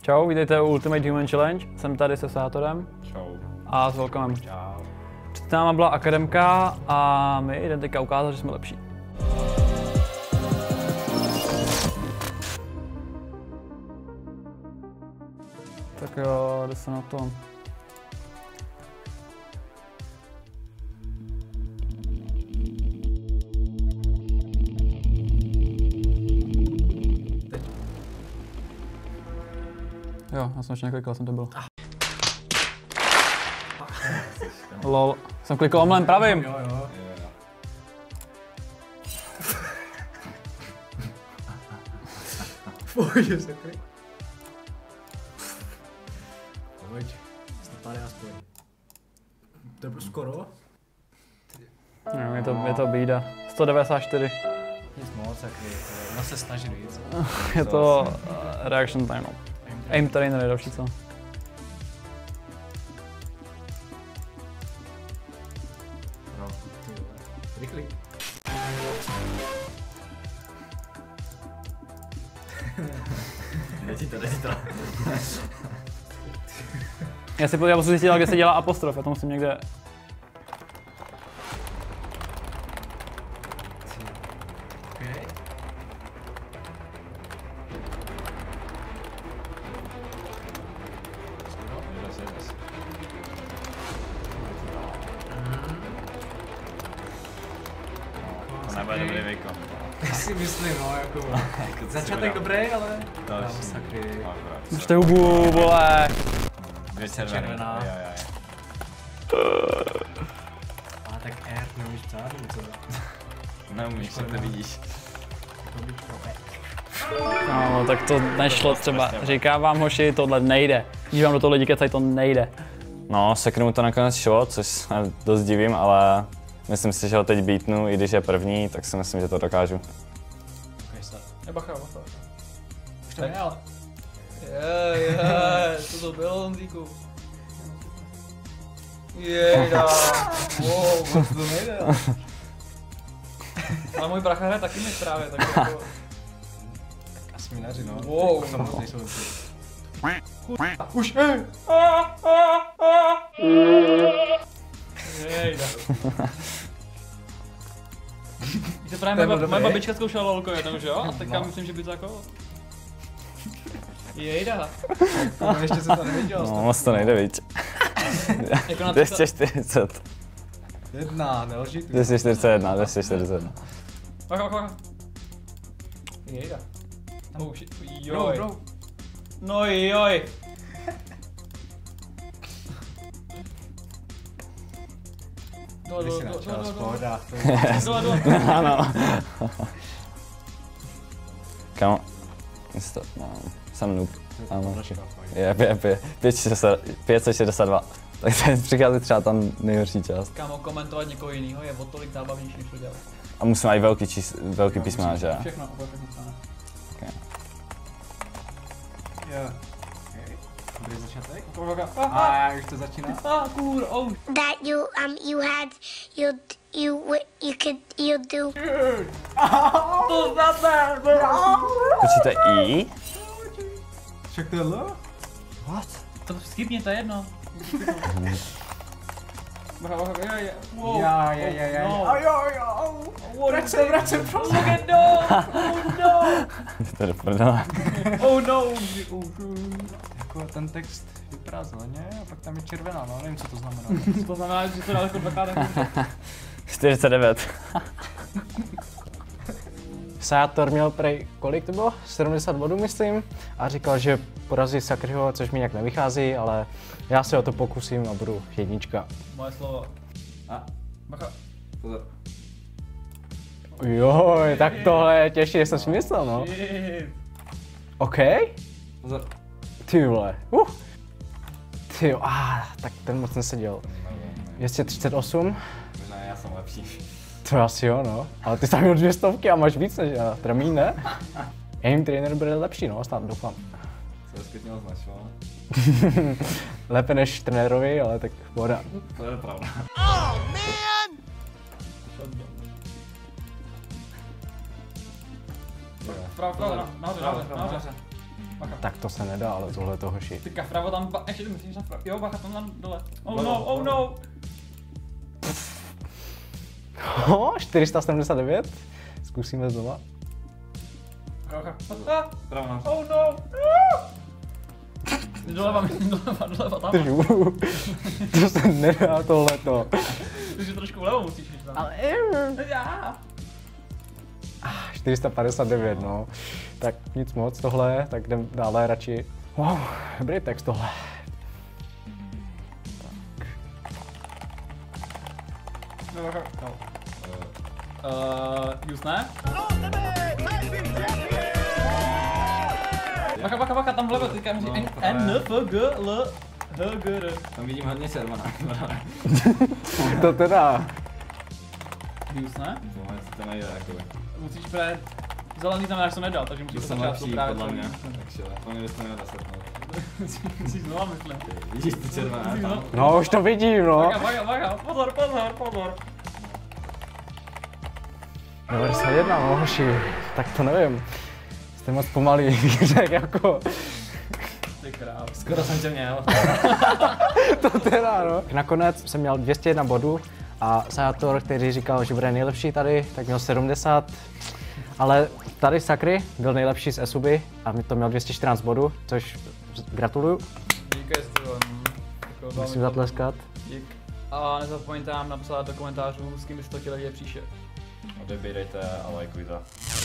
Čau, vítejte u Ultimate Human Challenge. Jsem tady se Sátorem. Čau. A s Velkomem. Čau. Před náma byla akademka a my jdeme teďka ukázat, že jsme lepší. Tak jo, jde se na to. Jo, já jsem ještě neklikal, jsem to byl. Lol, jsem klikal omylem pravým. Jo. Pojď, sakry. Pojď, stopáde aspoň. To je skoro? Je to bída. 194. Nic moc, sakry. No se snaží víc. Je to reaction time, no. Aim trainer je další, co? No, rychlý. Jde ti to. Já si potřebuji zjistit, kde se dělá apostrof, já to musím někde... Okay. To nebude dobrý výkon. Já si myslím, no, jako začátek dobrý, ale... Další. Sakry. Držte hubu, vole! Dvě červená. Jo. Ale tak R neumíš psát, nebo co? Neumíš, tak to vidíš. No, tak to nešlo třeba. Říkám vám, hoši, tohle nejde. Dívám do toho lidi kecají, to nejde. No, Sekru to nakonec šlo, což se dost divím, ale myslím si, že ho teď beatnu, i když je první, tak si myslím, že to dokážu. Okay, start. Bacha. Už to ne, ale... To bylo, Honzíku. Jejda. Wow, moc to nejde. Ale můj bracha hraje taky mi právě, tak jako... Asminaři, no. Wow. Už, Jejda. Víte, právě moje babička zkoušela lolko jednou, že jo? A teďka myslím, že by to jako... Jejda. ještě se to neviděl. No, moc to nejde, viď. Jako na 240. Jedna, nelží tu. 241, 241. Bacha. Jejda. Oh shit, Bro. No joj. Když si načal, pohoda. Ano. Kamo, no, jsem noob. Ano. Je 562. Tak teď přichází třeba tam nejhorší část. Kámo, komentovat někoho jiného je o tolik zábavnější, než to dělat. A musím i velký písmena, že? Všechno stane. Okay. Jo. Dobrý začátek. A Už to začíná. kur, oh. That you do. To zase. Počíte I? Však to je L? What? To skipni, to je jedno. Bacha, wow. Já. Vrať se, Look at no. Oh no. To je do prdele. Oh no. Jako ten text vypadá zeleně a pak tam je červená, no nevím, co to znamená. To znamená, že to daleko dvakrát. 49. Sátor měl prej, kolik to bylo? 70 bodů, myslím. A říkal, že porazí Sakryho, což mi nějak nevychází, ale já se o to pokusím a budu jednička. Moje slovo. Bacha. Pozor. Joj, tak tohle je těžší, než jsem si myslel, no. OK? Pozor. Ty vole. Ty jo, tak ten moc neseděl. 238. Možná já jsem lepší. To asi jo, no. Ale ty jsi tam měl 200 a máš víc než já. Teda míň, ne? Aim trainer bude lepší, no, snad doufám. Co je zpětně označoval? Lépe než trenérovi, ale tak voda. To je pravda. Vpravo, nahoře. Bacha. Tak to se nedá, ale tohle je to hoši. Ty kafravo tam, ještě ty myslíš na vpravo. Jo, bacha, tam dole. Oh no, oh no. 479. Zkusíme znova. Bacha. Správná. Oh no. Doleva, tam. To se nedá tohleto. Takže trošku vlevo musíš jít tam. Ale Já. 459, no. Tak nic moc tohle, tak jdem dále radši. Wow, dobrý text tohle. No, bacha. No. Just ne? Bacha, tam vlevo, teďka musí N, F, G, L, H, G, R. Tam vidím hodně červená. To teda. Just ne? To nejde jakoby. Musíš právě, zelený znamená, že to nedal, takže To musíš jsem začátku lepší právě podle mě. co- Takže to mě bychom měli zasetnout. Musíš znova myslet. Vidíš ty červená tam? No, už to vidím, no. Bacha, pozor. 91, no hoši. Tak to nevím. Jste moc pomalý, řekl jako. Ty král. Skoro jsem tě měl. To teda, no. Nakonec jsem měl 201 bodů a Sajátor, který říkal, že bude nejlepší tady, tak měl 70. Ale tady Sakry byl nejlepší z Esuby a mi to měl 214 bodů, což gratuluju. Díky, Musím zatleskat. Dík. A nezapomeňte nám napsat do komentářů, s kým byste to chtěli vidět příště. Odebírejte a lajkujte.